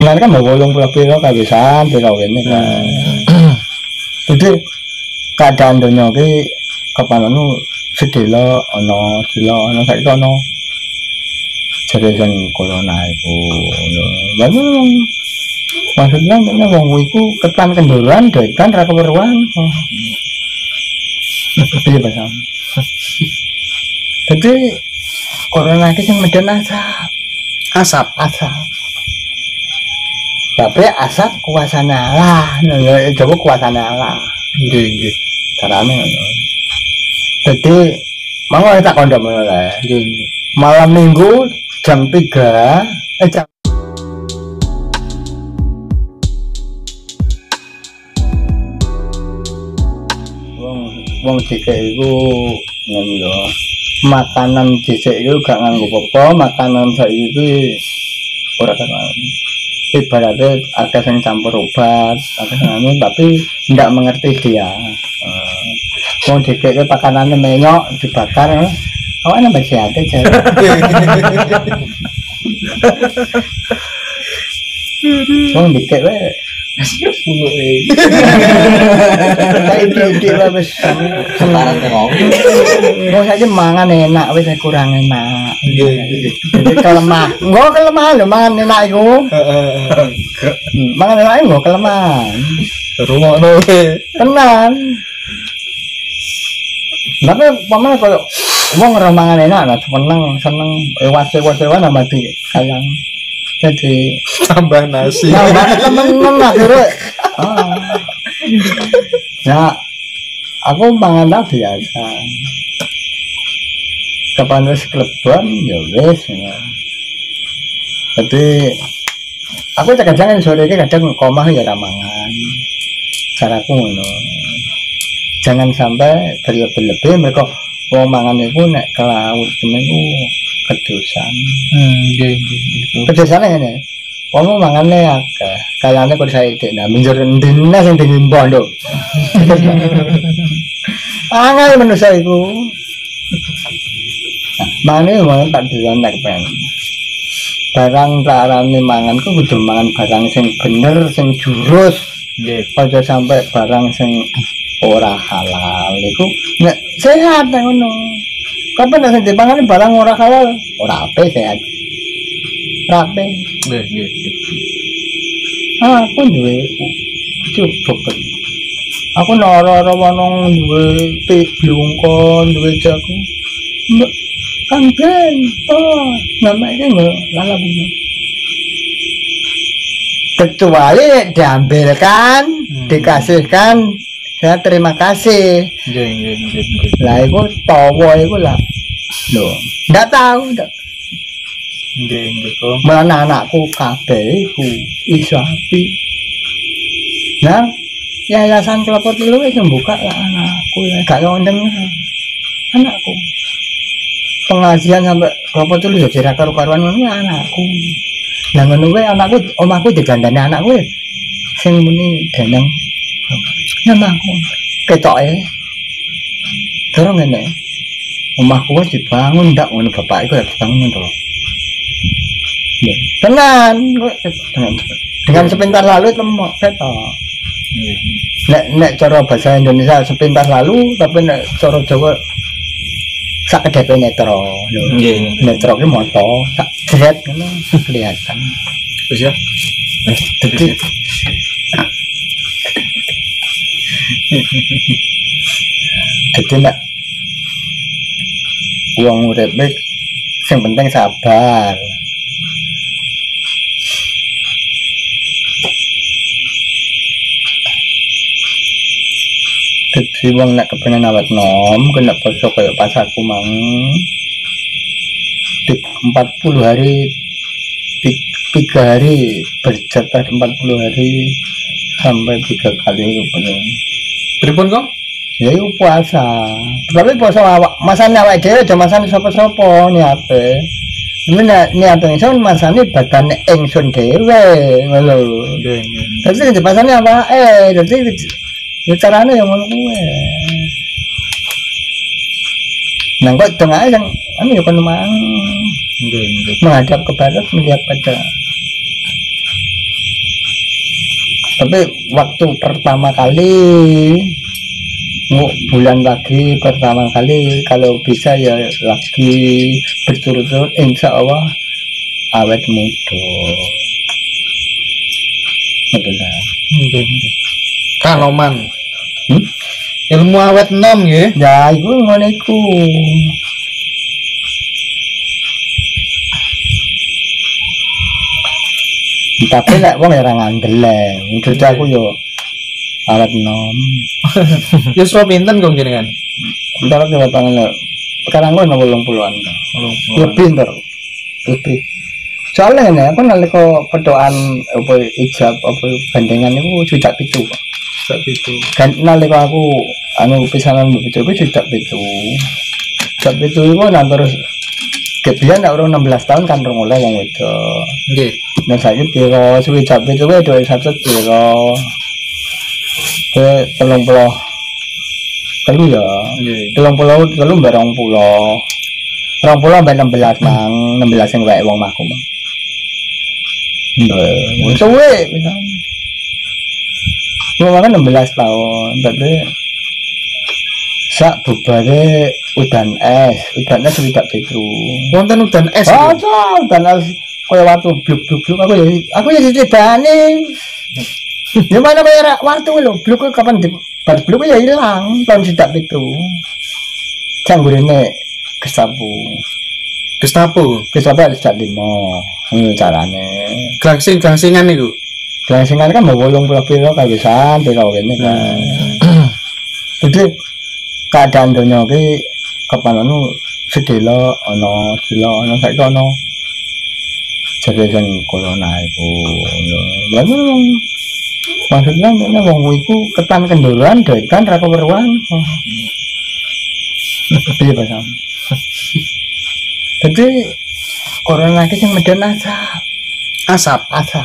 Nah kan mau 80 kabisan piro kene kan. Jadi keadaan donya ki kapan anu sedelo ana saiki ana jare sing corona iku ngono. Maksudnya nek wong iku ketan kendoran dekan ra keweruhan. Piye bahasa? Jadi corona ki sing medhen asap. Tapi asap kuasane Allah, coba kuasane Allah. Nggih. Carane ngono. Jadi mau tak kondom ngono kae. Nggih. Malam Minggu jam 3 jam wong dhisik iku ngono lho. Makanan dhisik iku gak nganggo apa, makanan saiki iki ora kan. Ibaratnya ada yang campur obat, ada yang tapi tidak mengerti dia. Mau dikek pakanannya menyok dibakar, awalnya masih ada aja. Mau dikek Sekarang tengok. Mau saja mangan enak, wes kurang enak. Jadi kelemah, nggak kelemahan loh mangan enak itu. Mangan enak nggak kelemahan. Rumah noe. Tenan. Tapi paman kalau wong ora mangan enak lah, seneng ewas-ewas nama di kayang. Jadi Tambah nasi. temen akhirnya. Ya, aku mangan tak biasa. Kapan wis klebon ya wis. Jadi aku kadang sore iki kadang komah ya ra mangan. Caraku ngono. Jangan sampai berlebih-lebih mereka wong mangan iku nek ke laut niku kedosan. Nggih. Kedosane ngene. Wong mangane akeh. Kayane kok saiki nah minjur endine sing diimbah lho. Angel manusia iku. Mane wong tak dilanek pen. Barang tarane mangan ku kudu mangan barang sing bener, sing jurus. Nggih. Aja sampai barang sing ora halal iku nek sehat nang ngono. Kapan nek dipangan barang ora halal, ora ape sehat. Rapi. Nggih. Aku duwe cukup. Aku ora wanong duwe piblungkon, duwe jago. Kan ben, namanya enggak lala bunyi. Kecuali diambilkan, dikasihkan, saya terima kasih. Nggih. Lah iku tawa iku lah. Lho, ndak tahu ndak. Nggih kok. Mana anakku kabeh iku iso api. Nah, yayasan Kelopot Telu wis membuka lah anakku, gak ngondeng anakku. Pengajian sampai Kelopot Telu ya jera karo-karuan ngono anakku. Lah ngono wae anakku, omahku digandani anakku sing muni deneng. Namaku ketoke. Terus ngene. Omahku wis dibangun ndak ngono bapak iku ya dibangun to. Tenan, dengan sepintas lalu temok ketok. Nek cara bahasa Indonesia sepintas lalu, tapi nek cara Jawa sakedepe netro. Nggih. Netro ki moto, sak jret ngono kelihatan. Wis ya. Jadi nek wong urip sing penting sabar. Jadi wong nek kepengen awet nom, kena poso kayak pas aku mang 40 hari 3 hari berjatah 40 hari sampai 3 kali itu bener. Pripun kok? Ya itu puasa. Tapi puasa awak, masane awak dhewe aja masane sapa-sapa niate. Niate ingsun masane badan ingsun dhewe ngono. Nggih. Dadi pasane awake, dadi ya caranya yang ngono kuwe. Nang kok tengah yang anu ya kono mang Nggih. menghadap ke barat melihat pada Tapi waktu pertama kali bulan lagi pertama kali kalau bisa ya lagi berturut-turut insya Allah awet muda betul lah. Kanoman. Ilmu awet nom nggih. Ya iku ngono iku. Tapi nek wong ora ngandel wujud aku yo awet nom. Yuswa pinten kok jenengan? Entar coba tangan lo. Sekarang gue 80-an. Lebih ntar. Lebih. Soalnya ini aku nalika pedoan apa ijab apa gandengan itu sudah pitu. Sudah pitu. Kan nalika aku anu pisanan pitu iku sudah pitu. Sudah pitu iku nang terus kebian nek urung 16 tahun kan rong oleh wong wedok. Nggih. Nek saiki piro suwi jab pitu kuwi 21 piro. Ke 30 telu ya. Nggih. 30 telu mbek 20. 20 mbek 16 mang 16 sing wae wong maku. Mbak, suwe pisan. Wong kan 16 tahun, tapi sak bubare udan es tidak begitu. Wonten udan es. Oh, udan es kaya watu bluk-bluk aku ya ditibani. Ya mana bayar waktu lho, bluk kapan di bar bluk ya hilang tahun tidak itu. Canggurene kesapu. Gestapo. Kesapu ada 5. Carane. Gangsing-gangsingan niku. Gangsingan kan mau 80 piro kabisan piro kene kan. Jadi keadaan donya ki kapan anu sedelo ana saiki ana jare sing corona iku. Lalu maksudnya wong iku ketan kendoran doitan ra keweruhan. Piye pasang. Jadi corona ki sing medhen asap.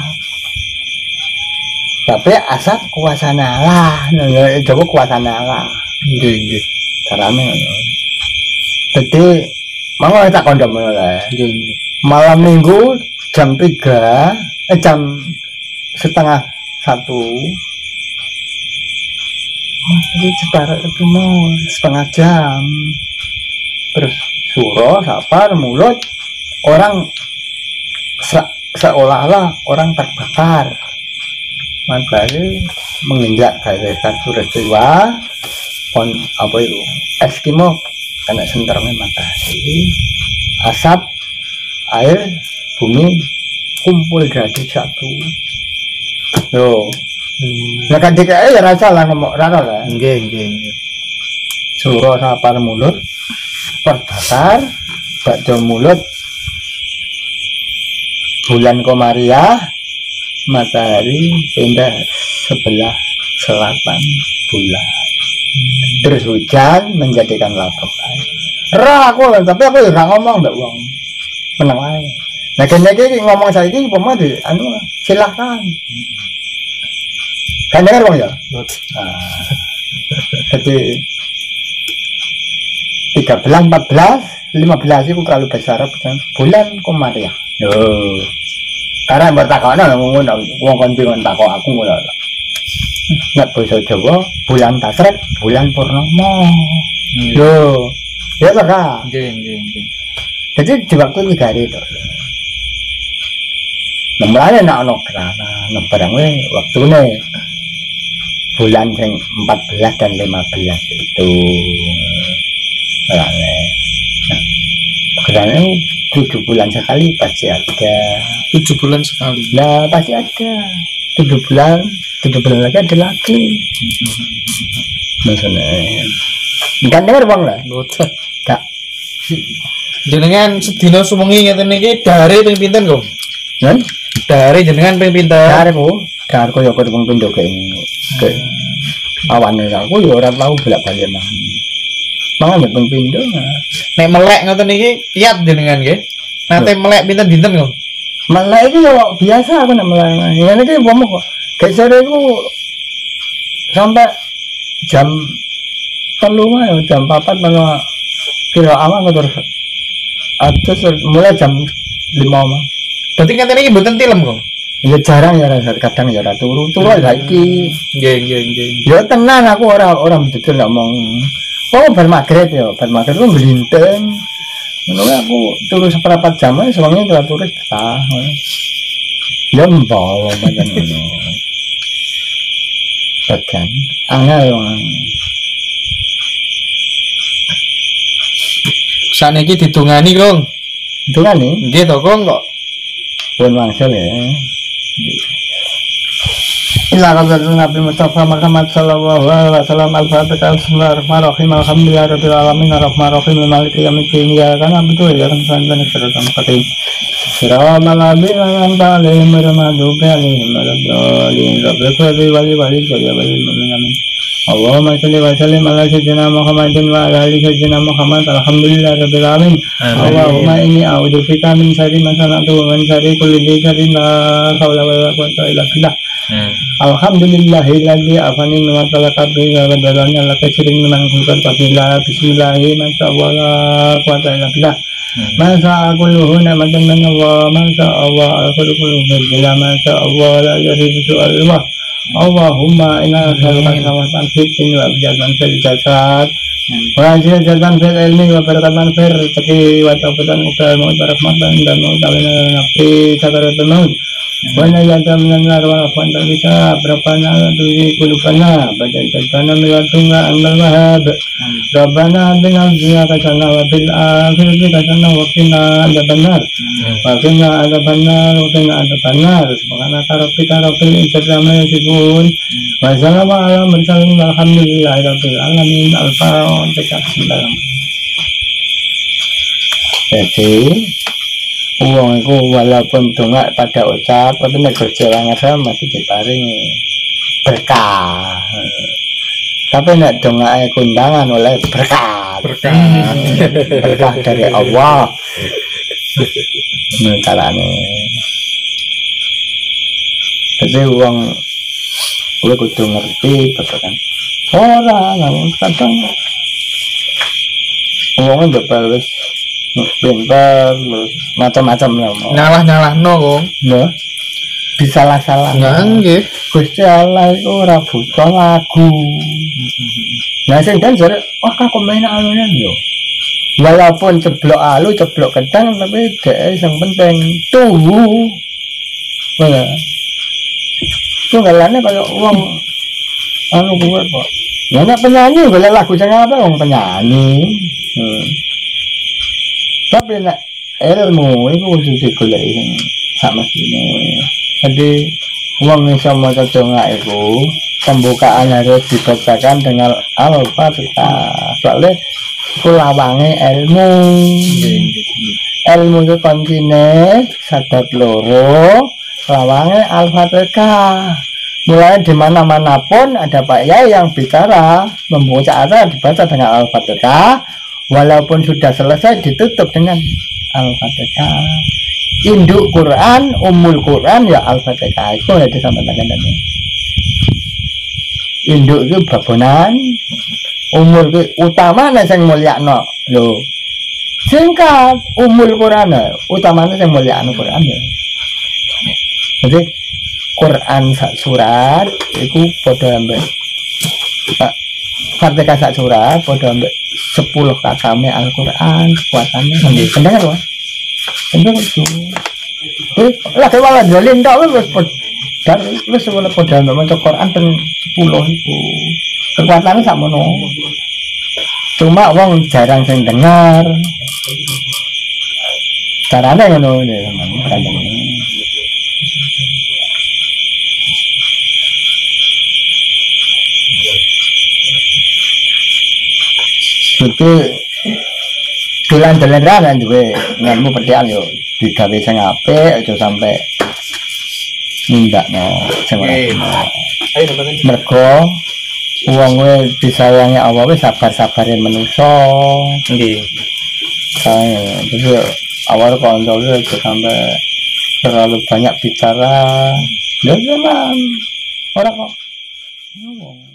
Tapi asap kuasane Allah, coba kuasane Allah. Nggih. Carane. Jadi mangko tak kondom lah. Nggih. Malam Minggu jam 3, jam setengah 1. Jadi separuh itu mau setengah jam. Terus suruh, sapar, mulut orang seolah-olah orang terbakar. Matahari menginjak garis khatulistiwa pon apa itu Eskimo kena senternya matahari, asap, air, bumi kumpul jadi satu. Loh, nah kan DKI ya rasa lah ngomong rasa lah. Nggih. Suruh sapar mulut, terbakar, bakso mulut, bulan Komariah, matahari pindah sebelah selatan bulan. Terus hujan menjadikan lapok air. Aku tapi aku ya nggak ngomong mbak wong. Menang aja. Nah kayaknya ngomong saya ini pemadi, silahkan. Kan dengar bang ya? Jadi 13, 14, 15 itu kalau besar bulan Komariah. Loh. Karena bertakana ngono wong kon bingung takok aku ngono. Nek basa Jawa bulan Tasrek, bulan Purnama. Lho, ya ta Kak? Nggih. Jadi di waktu 3 hari itu. Nemlane nek ana gerhana, barang waktune bulan sing 14 dan 15 itu. Nah, gerhana 7 bulan sekali pasti ada. 7 bulan sekali. Nah pasti ada 7 bulan lagi ada lagi. Maksudnya kan dengar bang lah. Boten. Kak Jenengan sedina suwengi ngeten iki dare ping pinten kok? kan? Dare jenengan ping pinten? Darku ya kok pindo ke awan aku ya ora tau bolak-balik mangan ya pindo. Nek melek ngoten iki kiyat jenengan nggih. Nate melek pinten dinten kok? Malah itu ya biasa aku nak melek. Ngene iki wong kok gek sore iku sampai jam 3 ya jam 4 mana kira awan terus atus mulai jam 5 mah. Berarti ngeten iki mboten tilem kok. Ya jarang ya kadang ya turu saiki. Nggih. Ya tenan aku orang betul ngomong. Oh bar magrib ku melinten. Ngono aku turu seperempat jam ae sewengi turu betah. Ya mbok pancen ngono. Bagian angel wong. Saniki ditungani, Kong. Itu kan nih, Nggih to, Kong kok. pun mangsel ya. Ila qadratu Nabi Mustafa Muhammad sallallahu alaihi wasallam al-Fatihah bismillahirrahmanirrahim alhamdulillahirabbil alamin arrahmanirrahim maliki yaumiddin ya kana betul ya kan santan serta makatin siratal ladzina an'amta alaihim ghairil maghdubi alaihim waladdallin rabbil wali ya wali amin Allahumma shalli wa sallim ala sayyidina Muhammadin wa ala ali sayyidina Muhammad alhamdulillahirabbil alamin Allahumma inni a'udzubika min syarri ma sana'tu wa min syarri kulli syarrin la haula wala quwwata illa billah Alhamdulillahilladzi afani min talaqabi wa badalani ala katsirin mimman kuntu qabila bismillahi ma sha Allah la quwwata illa billah ma sha kulluhu ni'matan min Allah ma sha Allah al-khuluqu bila ma sha Allah la yaridu Allah Allahumma inna nas'aluka thawaban fid dunya wa ajran fil jasad wa ajran fil ilmi wa barakatan fil rizqi wa tawbatan wa rahmatan dan mutawina nafi sakaratul maut Wana yada minan narwa fanta bisa berapana duri kulupana badan terkana milatunga anal wahab Rabbana bina dunia kasana wa bil akhirati kasana wa qina adzabannar wa qina adzabannar subhana rabbika rabbil izzati amma yasifun wa salamun ala mursalin walhamdulillahi rabbil alamin al-fatihah. Jadi uang itu walaupun dongak pada ucap tapi nek berjalan sama diparingi berkah tapi nek dongak kundangan oleh berkah berkah dari Allah mentalane jadi uang gue kudu ngerti betul kan orang kadang uangnya berbalas pintar macam-macam lah Nyalah-nyalahno, Kong. ya bisa salah Nggih. Gusti Allah itu ora buta lagu nah sing kan jare wah kok main alune yo walaupun ceblok alu ceblok kedang tapi dhek sing penting tuhu mana tunggalane kaya wong anu kuwi kok nek penyanyi golek lagu sing apa wong penyanyi tapi nek ilmu itu kudu digoleki sing samestine. Jadi wong iso maca dongak iku pembukaan harus dibacakan dengan Al-Fatihah. Soalnya iku lawange ilmu. Ilmu itu koncine sadap loro, lawange Al-Fatihah. Mulai di mana-mana pun ada Pak Yai yang bicara membaca acara dibaca dengan Al-Fatihah. Walaupun sudah selesai ditutup dengan Al-Fatihah. Induk Quran, Ummul Quran ya Al-Fatihah. Itu yang disampaikan tadi. Induk itu babonan, Ummul itu utamanya yang mulyakno. Loh. Singkat Ummul Quran utamanya yang mulyakno Quran ya. Jadi Quran sak surat itu padha ambek Fatihah sak surat padha ambek 10 kakame Al-Quran kuatannya kendang apa? Kendang itu lah kewala jolin tak wis wala padha maca Quran ping 10 itu kekuatannya sakmono cuma wong jarang sing dengar carane ngono itu dolan-dolan kan duwe nganmu pedhean yo digawe sing apik aja sampe nindakno sing ora. Mergo wong kuwi disayangi Allah wis sabar-sabare manungsa. Nggih. Jadi awal kontrol aja sampe terlalu banyak bicara. Ya jangan orang kok.